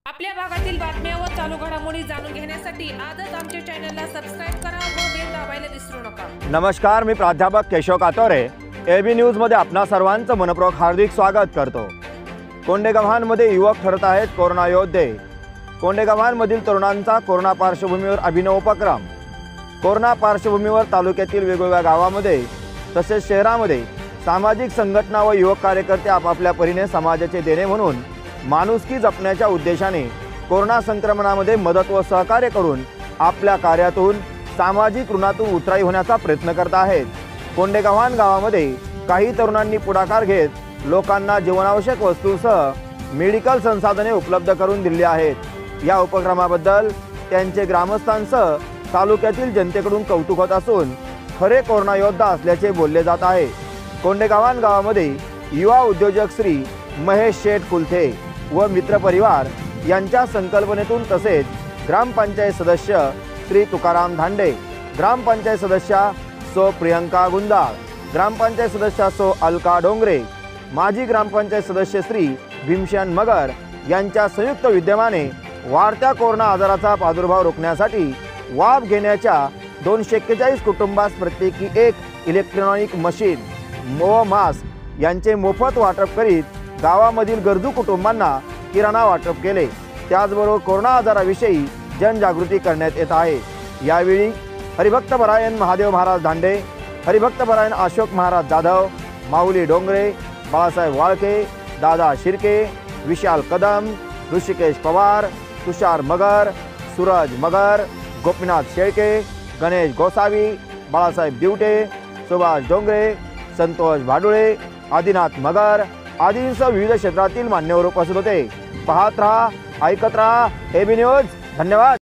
आपल्या भागातील बातम्या व चालू घडामोडी जाणून घेण्यासाठी आजच आमच्या चॅनलला सबस्क्राइब करा व बेल दाबायला विसरू नका। नमस्कार, मी प्राध्यापक केशव कातोरे एबी न्यूज मध्ये आपणा सर्वांचं मनपूर्वक हार्दिक स्वागत करतो। कोंडेगावांमध्ये युवक ठरत आहेत कोरोना योद्धे। कोंडेगावांमधील तरुणांचा कोरोना पार्श्वभूमीवर अभिनव उपक्रम। कोरोना पार्श्वभूमीवर तालुक्यातील वेगवेगळ्या गावांमध्ये तसेच शहरांमध्ये सामाजिक संघटना व युवक कार्यकर्ते आपापल्या परीने समाजाचे देणे म्हणून माणुसकी जपण्याच्या उद्देशाने कोरोना संक्रमणामध्ये मदत व सहकार्य करून आपल्या कार्यातून सामाजिक ऋणातून उतराई होण्याचा प्रयत्न करत आहेत। कोंडेगावान गावामध्ये काही तरुणांनी पुढाकार घेत लोकांना जीवनावश्यक वस्तूंसह मेडिकल संसाधने उपलब्ध करून दिली आहेत। या उपक्रमाबद्दल त्यांचे ग्रामस्थांसह तालुक्यातील जनतेकडून कौतुक होत असून खरे कोरोना योद्धा असल्याचे बोलले जात आहे। कोंडेगावान गावामध्ये युवा उद्योजक श्री महेश शेठ कुलथे व मित्र परिवार यांच्या संकल्पनेतून तसेच ग्रामपंचायत सदस्य श्री तुकाराम धांडे, ग्रामपंचायत सदस्या सो प्रियंका गुंदाळ, ग्रामपंचायत सदस्या सो अलका डोंगरे, माजी ग्रामपंचायत सदस्य श्री भीमसेन मगर यांच्या संयुक्त विद्यमाने वाढत्या कोरोना आजाराचा प्रादुर्भाव रोखण्यासाठी वाफ घेण्याच्या 241 कुटुंबास प्रत्येकी एक इलेक्ट्रॉनिक मशीन व मास्क यांचे मोफत वाटप करीत गावामधील गरजू कुटुंबांना किराणा वाटप केले। त्याचबरोबर कोरोना आजाराविषयी जनजागृती करण्यात येत आहे। यावेळी हरिभक्त परायण महादेव महाराज धांडे, हरिभक्त परायण अशोक महाराज जाधव, माऊली डोंगरे, बाळासाहेब वाळके, दादा शिर्के, विशाल कदम, ऋषिकेश पवार, तुषार मगर, सूरज मगर, गोपीनाथ शेळके, गणेश गोसावी, बाळासाहेब दिवटे, सुभाष डोंगरे, संतोष भाडुळे, आदिनाथ मगर आदींसह विविध क्षेत्रातील मान्यवर उपस्थित होते। पाहत रहा, ऐकत रहा एबी न्यूज। धन्यवाद।